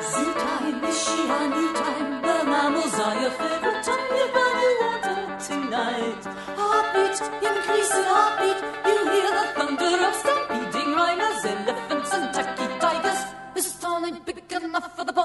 Zoo time, is she a new time? The mammals are your favorite time. You're gonna water tonight. Heartbeat, increasing heartbeat. You hear the thunder of stampeding rhinos, elephants and tacky tigers. This town ain't big enough for the